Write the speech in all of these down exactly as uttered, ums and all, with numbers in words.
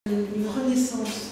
Une renaissance.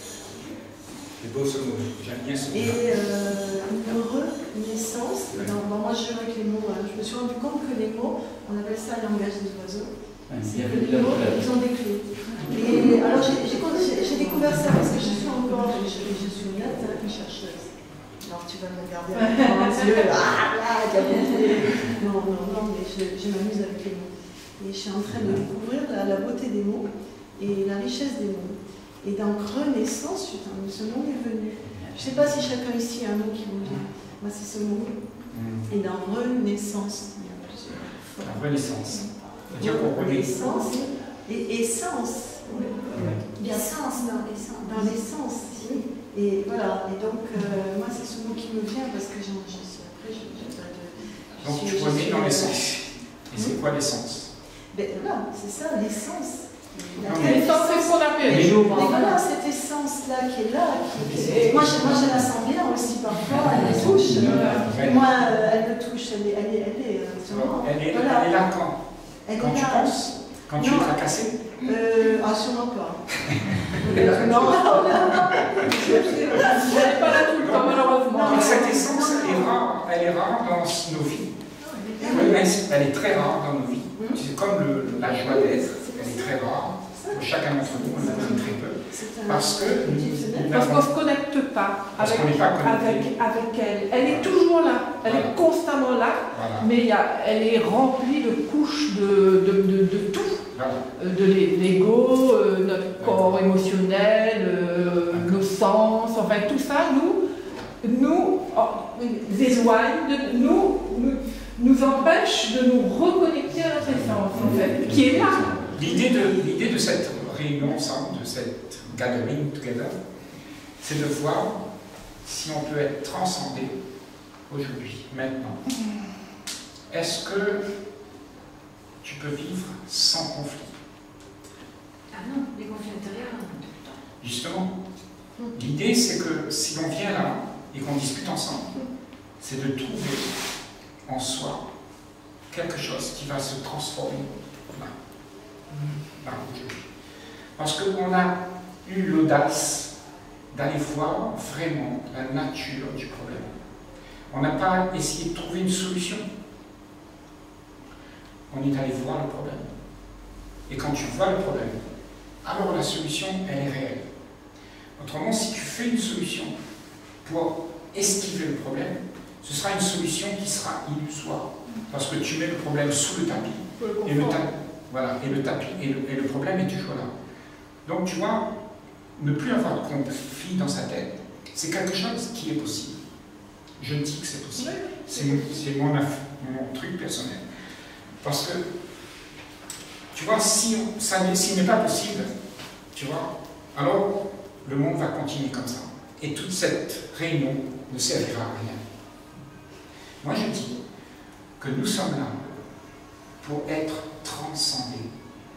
C'est beau ce mot, j'aime bien ce mot. Et euh, une renaissance. Ouais. Dans, dans moi je joue avec les mots, hein. Je me suis rendu compte que les mots, on appelle ça le langage des oiseaux. Ouais, c'est que les mots, ils ont des clés. Et alors j'ai découvert ça parce que je suis encore, je, je suis honnête, hein, une chercheuse. Alors tu vas me regarder avec les yeux, ah là, non, non, non, mais je, je m'amuse avec les mots. Et je suis en train de découvrir la, la beauté des mots et la richesse des mots. Et donc, renaissance, putain, ce mot est venu. Je ne sais pas si chacun ici a un mot qui vous vient. Moi, c'est ce mot. Mm. Et dans renaissance, il y a plusieurs fois. La renaissance. Dire qu'on renaissance et essence. Oui. Oui. Essence, dans l'essence. Dans l'essence, oui. Et voilà. Et donc, euh, moi, c'est ce mot qui me vient parce que j'en suis. Après, je n'ai pas de. Donc, tu remets dans l'essence. Et c'est quoi l'essence? Ben voilà, c'est ça, l'essence. L'essence, c'est ce qu'on appelle. Mais voilà, cette essence-là qui est là, qui, qui, moi, je, moi je la sens bien aussi parfois, elle me touche. Ouais. Moi, euh, elle me touche, elle est, elle est, elle est, euh, elle est, voilà. elle est là quand elle Quand est tu là. penses Quand tu es tracassé euh, Ah, sûrement pas. euh, non, non, non. Elle n'est pas là tout le temps, malheureusement. Donc, cette essence est rare, elle est rare dans nos vies. Elle est très rare dans nos vies. C'est comme le, la joie d'être, elle est très rare. Pour chacun d'entre nous, on en a très peu. Parce que nous, parce qu'on ne se connecte pas avec, pas avec, avec elle. Elle est toujours là, elle voilà. est constamment là, voilà. mais y a, elle est remplie de couches de, de, de, de tout. Voilà. De l'ego, euh, notre corps voilà. émotionnel, euh, nos sens, enfin tout ça, nous, nous oh, éloigne, de, nous, nous, nous empêche de nous reconnecter à notre essence, en fait, qui est là. L'idée de, l'idée de cette réunion ensemble, de cette gathering together, c'est de voir si on peut être transcendé aujourd'hui, maintenant. Est-ce que tu peux vivre sans conflit? Ah non, les conflits intérieurs, tout le temps. Justement, l'idée c'est que si l'on vient là et qu'on discute ensemble, c'est de trouver en soi quelque chose qui va se transformer là. Là, aujourd'hui. Parce qu'on a eu l'audace d'aller voir vraiment la nature du problème. On n'a pas essayé de trouver une solution. On est allé voir le problème. Et quand tu vois le problème, alors la solution, elle est réelle. Autrement, si tu fais une solution pour esquiver le problème, ce sera une solution qui sera illusoire. Parce que tu mets le problème sous le tapis. Et le, ta voilà, et le tapis, et le, et le problème est toujours là. Donc tu vois, ne plus avoir de conflit dans sa tête, c'est quelque chose qui est possible. Je dis que c'est possible. C'est mon, mon truc personnel. Parce que, tu vois, si s'il n'est pas possible, tu vois, alors le monde va continuer comme ça. Et toute cette réunion ne servira à rien. Moi je dis que nous sommes là pour être transcendés.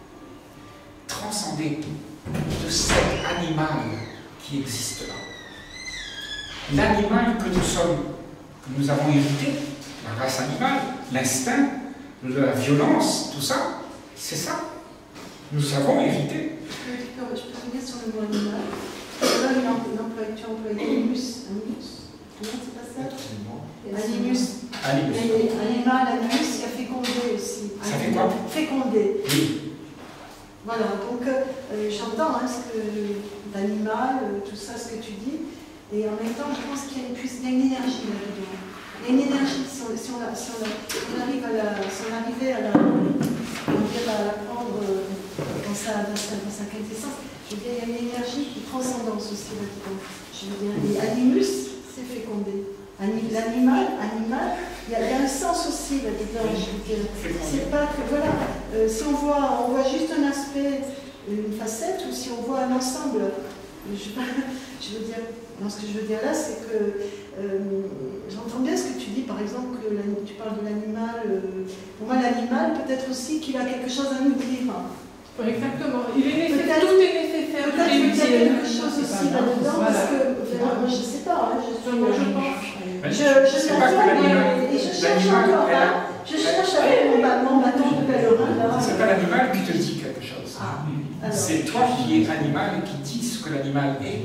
Transcendés de cet animal qui existe là. L'animal que nous sommes, que nous avons hérité, la race animale, l'instinct, la violence, tout ça, c'est ça. Nous avons hérité. Je peux revenir sur le mot animal. Là, tu emploies animus. Animus. Non, c'est pas ça? Animus. Animus. Animal, animus, il y a fécondé aussi. Ça fait quoi? Fécondé. Oui. Voilà, donc euh, j'entends hein, ce que l'animal, euh, tout ça, ce que tu dis, et en même temps, je pense qu'il y a une, il y a une énergie là-dedans. Il y a une énergie, si on, si on, la, si on, la, on arrive à la, si on arrivait à la, on dirait à la prendre euh, dans, sa, dans, sa, dans sa quintessence, je veux dire, il y a une énergie qui transcendance aussi là-dedans. Je veux dire, et animus, c'est fécondé. L'animal, animal, il y, y a un sens aussi là-dedans, je veux dire. C'est pas que, voilà, euh, si on voit, on voit juste un aspect, une facette, ou si on voit un ensemble, je, je veux dire, non, ce que je veux dire là, c'est que, euh, j'entends bien ce que tu dis, par exemple, que tu parles de l'animal, euh, pour moi l'animal, peut-être aussi qu'il a quelque chose à nous dire. Exactement, il est nécessaire, tout est nécessaire, tout est utile. Il y a quelque chose aussi là-dedans, voilà. Parce que, enfin, je ne sais pas, hein, je, je, je pense. Je, je l'attends et, et je cherche encore là. Je cherche avec mon, mon bâton de pèlerin là. C'est pas l'animal qui te dit quelque chose. Ah, c'est toi qui es animal et qui dis ce que l'animal est.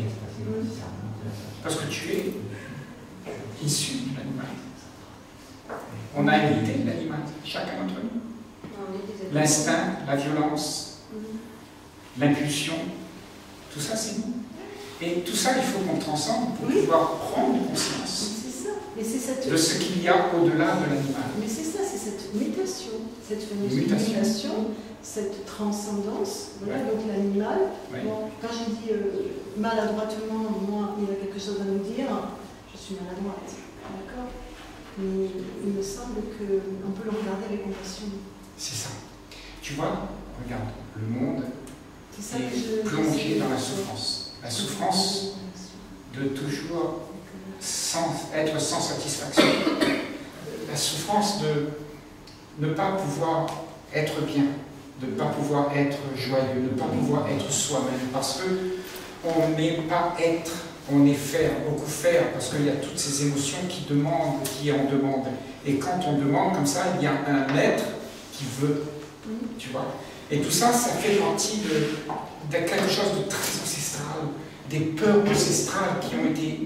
Parce que tu es issu de l'animal. On a hérité de l'animal, chacun d'entre nous. L'instinct, la violence, l'impulsion, tout ça c'est nous. Et tout ça, il faut qu'on transcende pour oui. pouvoir prendre conscience cette... de ce qu'il y a au-delà de l'animal. Mais c'est ça, c'est cette mutation, cette fameuse mutation. mutation, cette transcendance. Voilà, oui. Donc l'animal, oui. bon, quand j'ai dit euh, maladroitement, moi, il y a quelque chose à nous dire, je suis maladroite, d'accord? Mais il me semble qu'on peut le regarder avec compassion. C'est ça. Tu vois, regarde, le monde est, ça est je, plongé je dans la souffrance. La souffrance de toujours sans, être sans satisfaction. La souffrance de ne pas pouvoir être bien, de ne pas pouvoir être joyeux, de ne pas pouvoir être soi-même, parce qu'on n'est pas être, on est faire, beaucoup faire, parce qu'il y a toutes ces émotions qui demandent, qui en demandent. Et quand on demande comme ça, il y a un être qui veut, tu vois. Et tout ça, ça fait partie de, de quelque chose de très ancestral, des peurs ancestrales qui ont été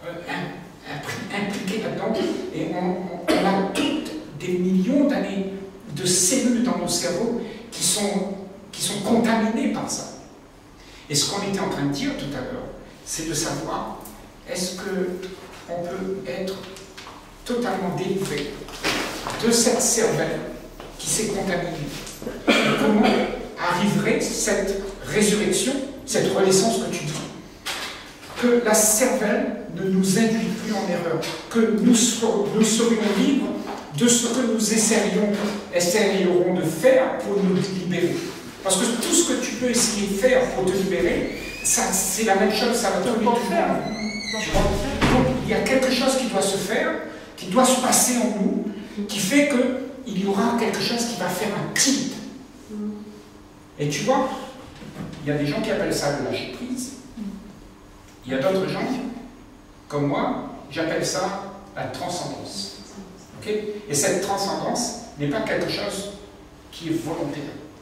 euh, impliquées là-dedans. Et on, on a toutes des millions d'années de cellules dans nos cerveaux qui sont, qui sont contaminées par ça. Et ce qu'on était en train de dire tout à l'heure, c'est de savoir, est-ce qu'on peut être totalement délivré de cette cervelle qui s'est contaminée? Comment arriverait cette résurrection, cette renaissance que tu dis? Que la cervelle ne nous induit plus en erreur, que nous, ser nous serions libres de ce que nous essayerions, essayerons de faire pour nous libérer. Parce que tout ce que tu peux essayer de faire pour te libérer, c'est la même chose, ça va te faire. Donc il y a quelque chose qui doit se faire, qui doit se passer en nous, qui fait qu'il y aura quelque chose qui va faire un tilt. Et tu vois, il y a des gens qui appellent ça le lâcher prise. Il y a d'autres gens, comme moi, j'appelle ça la transcendance. Okay? Et cette transcendance n'est pas quelque chose qui est volontaire.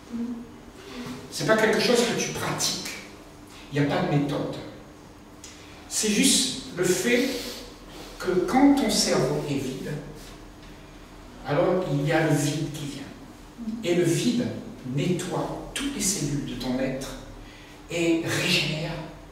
Ce n'est pas quelque chose que tu pratiques. Il n'y a pas de méthode. C'est juste le fait que quand ton cerveau est vide, alors il y a le vide qui vient. Et le vide nettoie toutes les cellules de ton être et régénère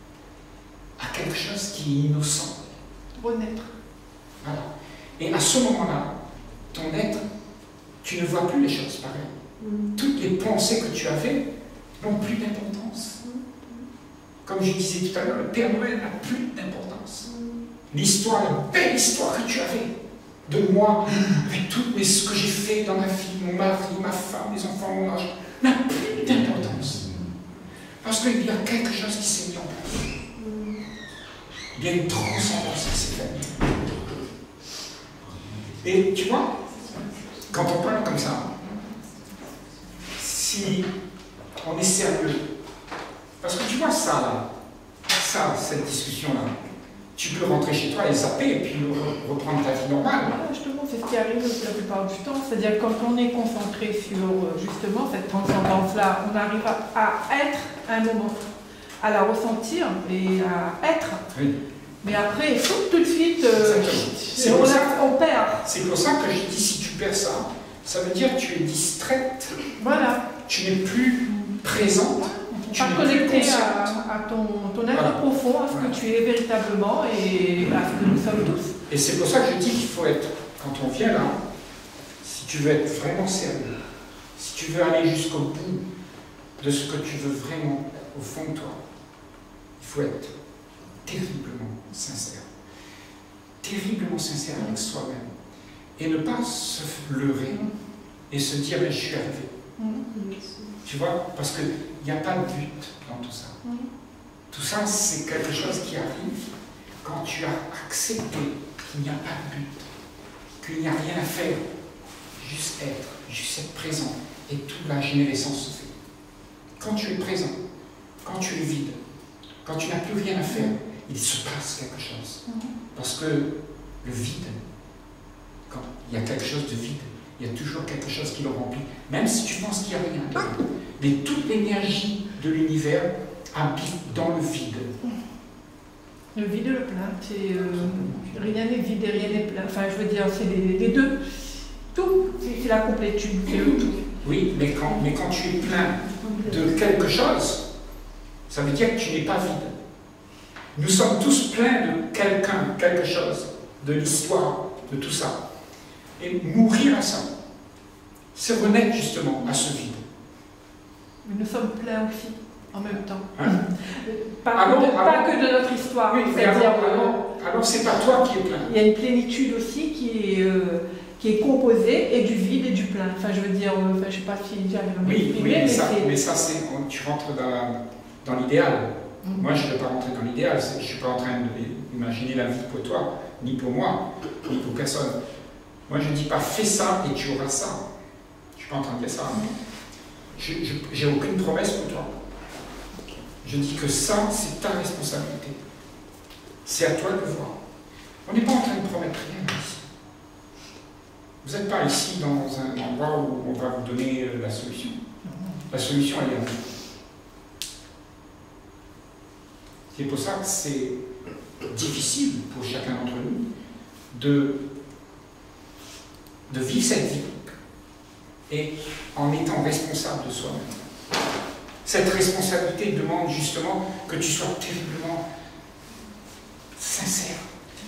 à quelque chose qui est innocent. Renaître. Voilà. Et à ce moment-là, ton être, tu ne vois plus les choses pareilles. Mm. Toutes les pensées que tu avais n'ont plus d'importance. Mm. Comme je disais tout à l'heure, le Père Noël n'a plus d'importance. Mm. L'histoire, la belle histoire que tu avais de moi, avec tout mais ce que j'ai fait dans ma vie, mon mari, ma femme, les enfants, mon âge, n'a plus d'importance. Parce qu'il y a quelque chose qui s'est mis en place. Il y a une transcendance qui s'est faite. Et tu vois, quand on parle comme ça, si on est sérieux, parce que tu vois ça là, ça, cette discussion-là, tu peux rentrer chez toi et zapper et puis reprendre ta vie normale. Justement, c'est ce qui arrive la plupart du temps. C'est-à-dire quand on est concentré sur justement cette transcendance-là, on arrive à être un moment, à la ressentir et à être. Oui. Mais après, il faut tout de suite, euh, on, ça, on perd. C'est pour ça que je dis, si tu perds ça, ça veut dire que tu es distraite. Voilà. Tu n'es plus présente. Tu pas connecté à, à ton, ton être voilà. profond, à ce voilà. que tu es véritablement et à ce que nous sommes tous. Et c'est pour ça que je dis qu'il faut être, quand on vient là, si tu veux être vraiment sérieux, si tu veux aller jusqu'au bout de ce que tu veux vraiment au fond de toi, il faut être terriblement sincère. Terriblement sincère avec soi-même. Et ne pas se leurrer et se dire, mais je suis arrivé. Tu vois, parce qu'il n'y a pas de but dans tout ça. Tout ça, c'est quelque chose qui arrive quand tu as accepté qu'il n'y a pas de but, qu'il n'y a rien à faire, juste être, juste être présent, et toute la générescence se fait. Quand tu es présent, quand tu es vide, quand tu n'as plus rien à faire, il se passe quelque chose. Parce que le vide, quand il y a quelque chose de vide, il y a toujours quelque chose qui le remplit. Même si tu penses qu'il n'y a rien, mais toute l'énergie de l'univers habite dans le vide. Le vide et le plein, c'est euh, rien n'est vide et rien n'est plein. Enfin, je veux dire, c'est les, les deux. Tout, c'est la complétude, c'est le tout. Oui, mais quand, mais quand tu es plein de quelque chose, ça veut dire que tu n'es pas vide. Nous sommes tous pleins de quelqu'un, quelque chose, de l'histoire, de tout ça. Et mourir à ça, c'est renaître justement à ce vide. Mais nous sommes pleins aussi, en même temps. Hein? Pas, alors, que de, alors, pas que de notre histoire. Oui, mais alors, alors, alors c'est pas toi qui es plein. Il y a une plénitude aussi qui est, euh, qui est composée et du vide et du plein. Enfin, je veux dire, euh, enfin, je ne sais pas si j'arrive à m'exprimer. Oui, oui, mais, ça, mais ça c'est, tu rentres dans, dans l'idéal. Mm-hmm. Moi, je ne vais pas rentrer dans l'idéal. Je ne suis pas en train d'imaginer la vie pour toi, ni pour moi, ni pour personne. Moi, je ne dis pas fais ça et tu auras ça. Je ne suis pas en train de dire ça. Je n'ai aucune promesse pour toi. Je dis que ça, c'est ta responsabilité. C'est à toi de voir. On n'est pas en train de promettre rien ici. Vous n'êtes pas ici dans un endroit où on va vous donner la solution. La solution, elle est en vous. C'est pour ça que c'est difficile pour chacun d'entre nous de, de vivre cette vie et en étant responsable de soi-même. Cette responsabilité demande justement que tu sois terriblement sincère,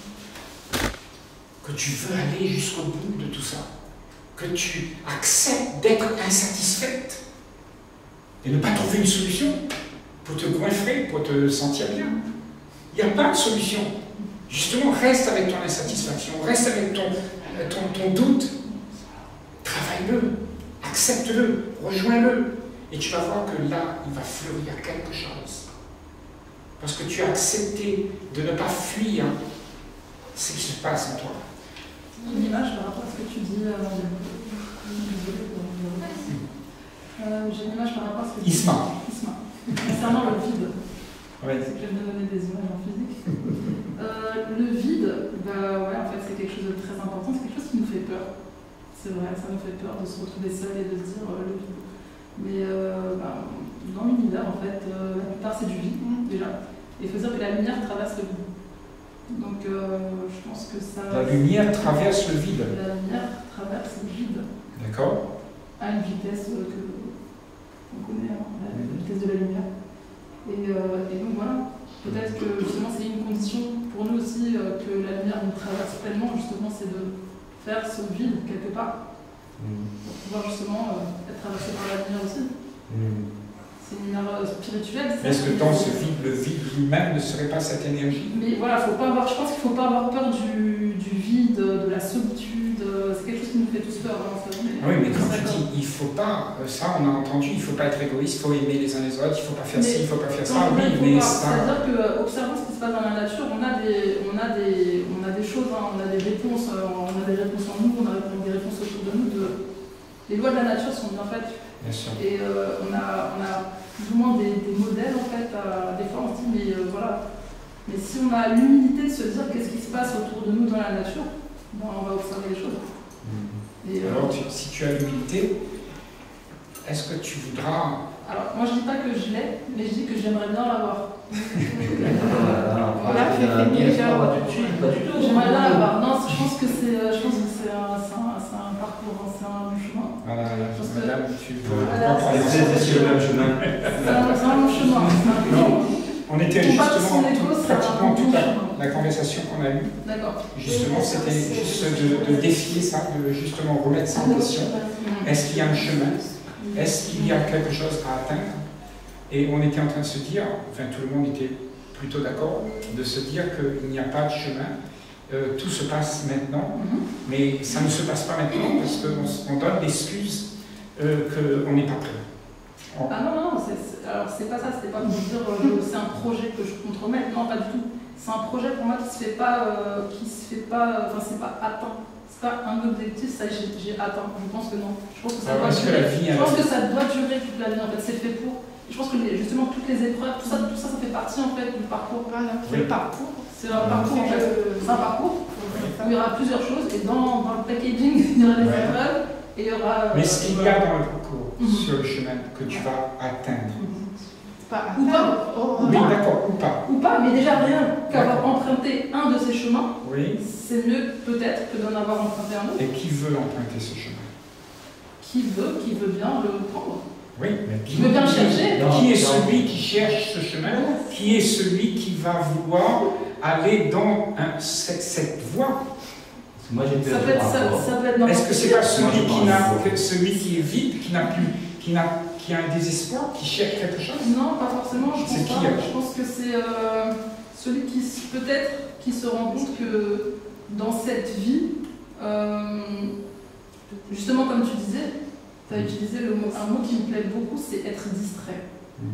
que tu veux aller jusqu'au bout de tout ça, que tu acceptes d'être insatisfaite et ne pas trouver une solution pour te goinfrer, pour te sentir bien. Il n'y a pas de solution. Justement, reste avec ton insatisfaction, reste avec ton, ton, ton doute, travaille-le, accepte-le, rejoins-le. Et tu vas voir que là, il va fleurir quelque chose. Parce que tu as accepté de ne pas fuir ce qui se passe en toi. Une image par rapport à ce que tu dis. Euh, euh, J'ai une image par rapport à ce que tu dis. Isma. Isma. Concernant le vide. Ouais. C'est que j'aime bien donner des images en physique. Euh, le vide, bah ouais, en fait, c'est quelque chose de très important. C'est quelque chose qui nous fait peur. C'est vrai, ça nous fait peur de se retrouver seul et de se dire euh, le vide. Mais euh, bah, dans l'univers, en fait, euh, la plupart c'est du vide, déjà. Et il faut dire que la lumière traverse le vide. Donc euh, je pense que ça... La lumière traverse le vide. La lumière traverse le vide. D'accord. À une vitesse euh, que on connaît, hein, la mm-hmm. vitesse de la lumière. Et, euh, et donc voilà, peut-être que justement c'est une condition pour nous aussi euh, que la lumière nous traverse pleinement, justement, c'est de faire ce vide quelque part. Pour pouvoir justement euh, être traversé par la lumière aussi. Mm. C'est une lumière euh, spirituelle. Est-ce que dans ce vide, le vide lui-même ne serait pas cette énergie? Mais voilà, faut pas avoir, je pense qu'il ne faut pas avoir peur du, du vide, de la solitude. C'est quelque chose qui nous fait tous peur. Hein, ça, mais, oui, mais quand tu dis, il ne faut pas, ça on a entendu, il ne faut pas être égoïste, il faut aimer les uns les autres, il ne faut pas faire ci, il ne faut pas faire ça. Oui, mais ça... C'est-à-dire qu'observant ce qui se passe dans la nature, on a des, on a des, on a des choses, hein, on a des réponses, on a des réponses en nous, on a des réponses autour de nous. De, les lois de la nature sont bien faites. Bien sûr. Et euh, on, a, on a plus ou moins des, des modèles en fait. À, des fois on se dit mais euh, voilà. Mais si on a l'humilité de se dire qu'est-ce qui se passe autour de nous dans la nature, ben, on va observer les choses. Mmh. Et, alors euh, tu, si tu as l'humilité, est-ce que tu voudras... Alors moi je dis pas que je l'ai, mais je dis que j'aimerais bien l'avoir. Voilà, c'est j'aimerais bien l'avoir. Non, je pense que c'est, je pense que c'est un, un, un parcours, c'est un long chemin. Voilà, madame, tu veux voilà, parler de c'est le même chemin. C'est un long chemin. Non, on était justement écho, pratiquement toute la, la conversation qu'on a eue. D'accord. Justement, c'était juste de, de défier ça, de justement remettre ça en question. Est-ce qu'il y a un chemin? Est-ce qu'il y a quelque chose à atteindre? Et on était en train de se dire, enfin tout le monde était plutôt d'accord, de se dire qu'il n'y a pas de chemin. Euh, tout se passe maintenant, mm-hmm. mais ça ne se passe pas maintenant parce qu'on on donne l'excuse euh, qu'on n'est pas prêt. On... Ah non, non, c'est, alors c'est pas ça, c'est pas pour dire euh, c'est un projet que je compte remettre, non, pas du tout. C'est un projet pour moi qui se fait pas, euh, qui se fait pas, enfin c'est pas atteint. C'est pas un objectif, ça j'ai, j'ai atteint. Je pense que non. Je pense que ça, ah, doit, durer. Que vie, je pense que ça doit durer toute la vie. En fait, c'est fait pour. Je pense que les, justement toutes les épreuves, tout ça, tout ça, ça fait partie en fait du parcours. Voilà, c'est le parcours. C'est un parcours en fait. C'est un parcours où il y aura plusieurs choses et dans, dans le packaging, il y aura des ouais. épreuves et il y aura... Mais ce qu'il y a dans le parcours, Mm-hmm. sur le chemin, que tu vas atteindre. Pas Ou pas, Oh, Oui, d'accord, ou pas. ou pas, mais déjà rien qu'avoir emprunté un de ces chemins, Oui. c'est mieux peut-être que d'en avoir emprunté un autre. Et qui veut emprunter ce chemin? Qui veut, qui veut bien le prendre. Oui, mais Qui veut bien le chercher. Non, qui est non. celui qui cherche ce chemin? Qui est celui qui va vouloir aller dans un- cette, cette voie? Parce que moi j'ai Ça perdu peut être, par ça, rapport. ça peut être n'importe Est-ce que c'est pas Moi, celui je qui, pense n'a, que- que celui qui est vide, qui n'a plus, qui, n'a, qui a un désespoir, qui cherche quelque chose? Non, pas forcément, je C'est pense qui, pas. alors Je pense que c'est euh, celui qui, s- peut-être, qui se rend compte que dans cette vie, euh, justement comme tu disais, tu as utilisé le mot, un mot qui me plaît beaucoup, c'est être distrait.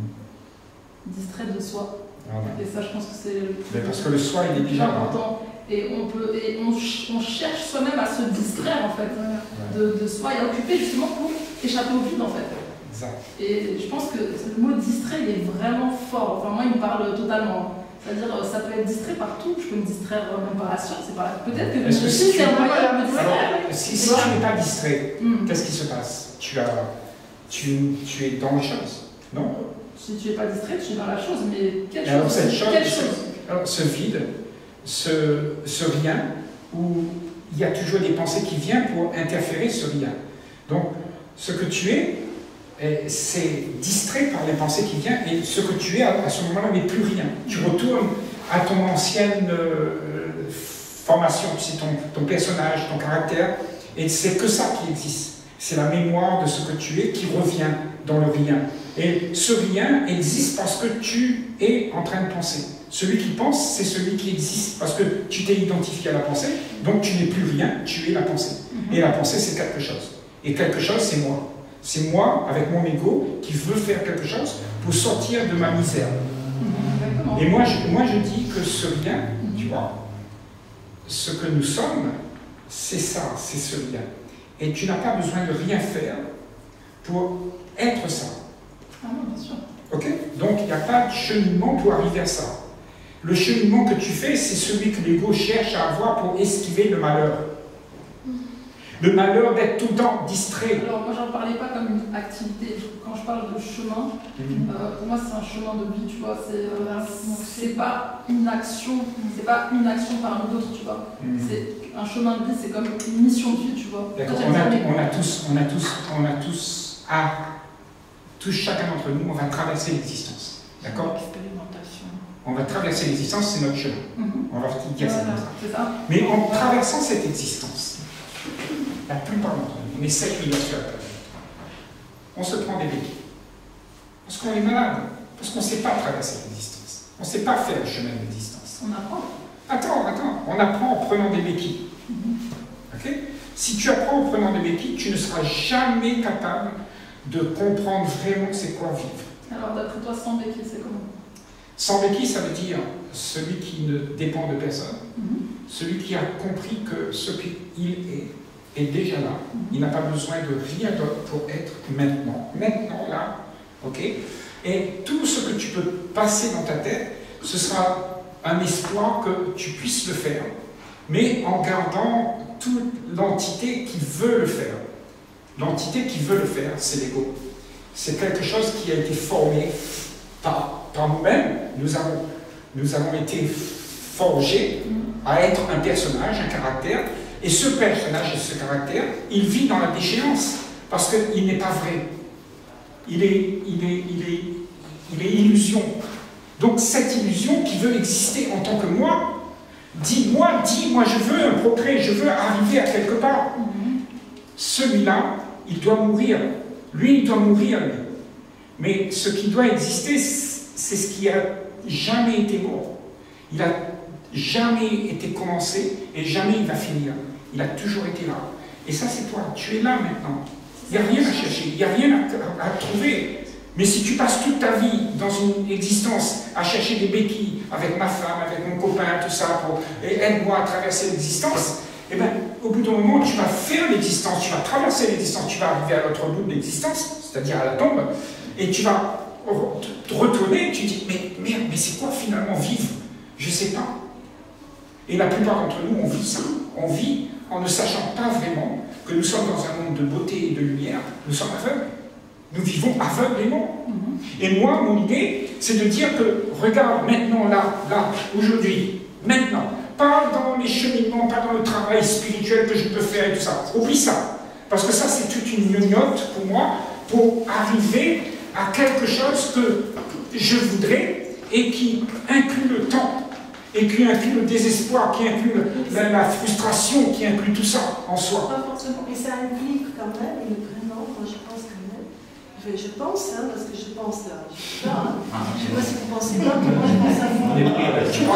Distrait de soi. Voilà. Et ça, je pense que c'est le Mais parce que le soi, il est plus déjà là. important. Et on, peut, et on, ch- on cherche soi-même à se distraire en fait, de, de soi et à occuper justement pour échapper au vide en fait. Exact. Et je pense que le mot distrait, il est vraiment fort. Enfin, moi, il me parle totalement. C'est-à-dire, ça peut être distrait partout. Je peux me distraire même par la science. C'est pas... Peut-être que Est-ce que si si c'est tu- un moyen de me distraire. Alors, si, si tu n'es pas distrait, Hmm. qu'est-ce qui se passe? Tu, as, tu, tu es dans les choses, non? Si tu n'es pas distrait, tu es dans la chose. Mais quelle Et alors, chose, cette chose, quelle ce- chose alors, ce vide, ce, ce rien, où il y a toujours des pensées qui viennent pour interférer ce rien. Donc, ce que tu es, eh, c'est distrait par les pensées qui viennent, et ce que tu es à, à ce moment-là n'est plus rien. Tu retournes à ton ancienne euh, formation, tu sais, ton, ton personnage, ton caractère, et c'est que ça qui existe. C'est la mémoire de ce que tu es qui revient dans le rien. Et ce rien existe parce que tu es en train de penser. Celui qui pense, c'est celui qui existe parce que tu t'es identifié à la pensée, donc tu n'es plus rien, tu es la pensée. Et la pensée, c'est quelque chose. Et quelque chose, c'est moi. C'est moi, avec mon ego, qui veut faire quelque chose pour sortir de ma misère. Exactement. Et moi je, moi, je dis que ce rien, tu vois, ce que nous sommes, c'est ça, c'est ce rien. Et tu n'as pas besoin de rien faire pour être ça. Ah non, bien sûr. Ok? Donc, il n'y a pas de cheminement pour arriver à ça. Le cheminement que tu fais, c'est celui que l'ego cherche à avoir pour esquiver le malheur. Le malheur d'être tout le temps distrait. Alors, moi, j'en parlais pas comme une activité. Quand je parle de chemin, Mhm. euh, pour moi, c'est un chemin de vie, tu vois. C'est euh, c'est pas une action, c'est pas une action parmi d'autres, tu vois. Mhm. C'est un chemin de vie, c'est comme une mission de vie, tu vois. D'accord. Toi, On j'aime a, bien les- on a tous, on a tous, on a tous, à, tous chacun d'entre nous, on va traverser l'existence. D'accord? Expérimentation. On va traverser l'existence, c'est notre chemin. Mhm. On va dire ça Voilà, comme ça. c'est ça. Mais en traversant cette existence, la plupart d'entre nous, on est sept milliards sur la planète, on se prend des béquilles. Parce qu'on est malade, parce qu'on ne sait pas traverser l'existence. On ne sait pas faire le chemin de l'existence. On apprend. Attends, attends, on apprend en prenant des béquilles. Ok? Si tu apprends en prenant des béquilles, tu ne seras jamais capable de comprendre vraiment c'est quoi vivre. Alors, d'après toi, sans béquille, c'est comment? Sans béquille, ça veut dire celui qui ne dépend de personne, Mhm. celui qui a compris que ce qu'il est est déjà là. Il n'a pas besoin de rien d'autre pour être maintenant. Maintenant, là, ok? Et tout ce que tu peux passer dans ta tête, ce sera un espoir que tu puisses le faire, mais en gardant toute l'entité qui veut le faire. L'entité qui veut le faire, c'est l'ego. C'est quelque chose qui a été formé par, par nous-mêmes. Nous avons, nous avons été forgés à être un personnage, un caractère, et ce personnage et ce caractère, il vit dans la déchéance, parce qu'il n'est pas vrai. Il est, il est, il est, il est illusion. Donc cette illusion qui veut exister en tant que moi, dit moi, dit moi je veux un progrès, je veux arriver à quelque part. Celui-là, il doit mourir. Lui, il doit mourir, lui. Mais ce qui doit exister, c'est ce qui a jamais été mort. Il a jamais été commencé et jamais il va finir. Il a toujours été là. Et ça, c'est toi. Tu es là maintenant. Il n'y a rien à chercher, il n'y a rien à, à trouver. Mais si tu passes toute ta vie dans une existence à chercher des béquilles avec ma femme, avec mon copain, tout ça, pour aide-moi à traverser l'existence, eh bien, au bout d'un moment, tu vas faire l'existence, tu vas traverser l'existence, tu vas arriver à l'autre bout de l'existence, c'est-à-dire à la tombe, et tu vas te retourner et tu dis, mais merde, mais c'est quoi finalement vivre? Je ne sais pas. Et la plupart d'entre nous, on vit ça. On vit en ne sachant pas vraiment que nous sommes dans un monde de beauté et de lumière, nous sommes aveugles. Nous vivons aveuglément. Mm-hmm. Et moi, mon idée, c'est de dire que, regarde, maintenant, là, là, aujourd'hui, maintenant, pas dans les cheminements, pas dans le travail spirituel que je peux faire et tout ça. Oublie ça. Parce que ça, c'est toute une gnognotte pour moi, pour arriver à quelque chose que je voudrais et qui inclut le temps, et qui inclut le désespoir, qui inclut le, la, la frustration, qui inclut tout ça en soi. Pas forcément, mais ça implique quand même, et vraiment, moi je pense quand même, je, je pense, hein, parce que je pense là, je sais pas, hein, je sais pas si vous pensez pas, que moi je pense à vous. Quand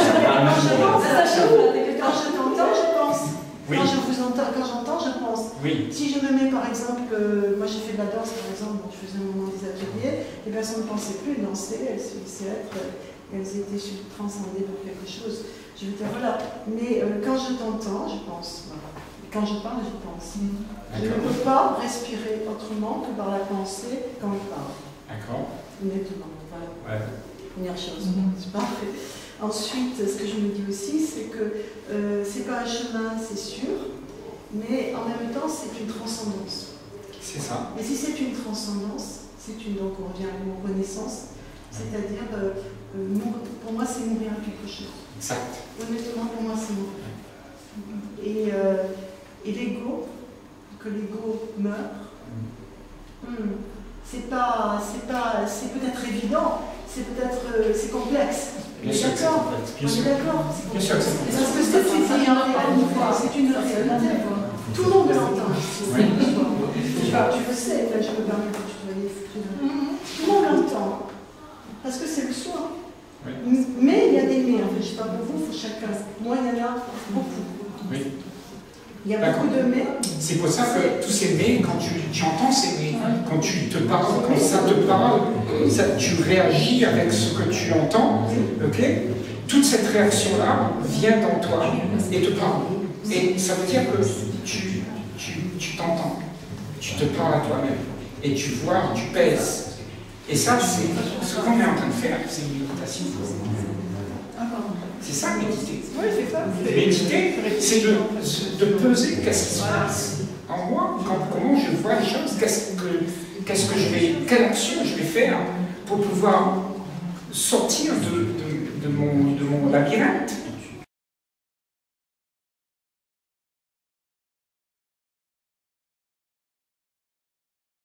je t'entends, je pense. Oui. Quand je vous entends, quand j'entends, je pense. Oui. Si je me mets par exemple, euh, moi j'ai fait de la danse par exemple, je faisais un moment des ateliers, les personnes ne pensaient plus danser, elles se laissaient être, elles étaient transcendées pour quelque chose. Je veux dire, voilà. Mais euh, quand je t'entends, je pense. Voilà. Et quand je parle, je pense. Mmh. Je ne peux pas respirer autrement que par la pensée quand je parle. D'accord. Honnêtement. Voilà. Ouais. Première chose. Mmh. C'est parfait. Ensuite, ce que je me dis aussi, c'est que euh, c'est pas un chemin, c'est sûr, mais en même temps, c'est une transcendance. C'est ça. Et si c'est une transcendance, c'est une, donc on revient à la renaissance, c'est-à-dire, euh, euh, pour moi, c'est mourir à quelque chose. Exact. Honnêtement, pour moi, c'est mourir. Et, euh, et l'ego, que l'ego meurt, mm. hmm, c'est pas, c'est pas, c'est peut-être évident, c'est peut-être, euh, c'est complexe. Bien sûr que c'est complexe. Bien sûr. D'accord. Bien sûr que c'est complexe. Parce que c'est une réalité. Tout le monde l'entend. Oui. Tu le sais, là, je me permets de tutoyer. Tout le monde l'entend. Parce que c'est le soi. Oui. Mais il y a des mais. En fait, je ne sais pas pour vous, pour chacun. Moi, il y en a beaucoup. Oui. Il y a beaucoup de mais. C'est pour ça que tous ces mais, quand tu, tu entends ces mais, quand tu te parles, quand ça te parle, ça, tu réagis avec ce que tu entends, ok? Toute cette réaction-là vient dans toi et te parle. Et ça veut dire que tu, tu, tu t'entends, tu te parles à toi-même, et tu vois, tu pèses. Et ça, c'est ce qu'on est en train de faire, c'est une méditation. C'est ça, méditer. Oui, c'est ça. Méditer, c'est de, de peser qu'est-ce qui se passe en moi, quand, comment je vois les choses, qu'est-ce que, qu'est-ce que je vais, quelle action je vais faire pour pouvoir sortir de, de, de, mon, de mon labyrinthe